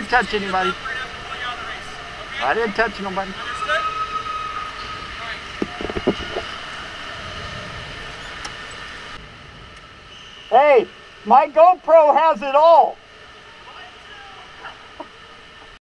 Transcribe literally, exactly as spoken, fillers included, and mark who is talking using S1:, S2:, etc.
S1: didn't touch anybody. I didn't touch nobody. Hey, my GoPro has it all.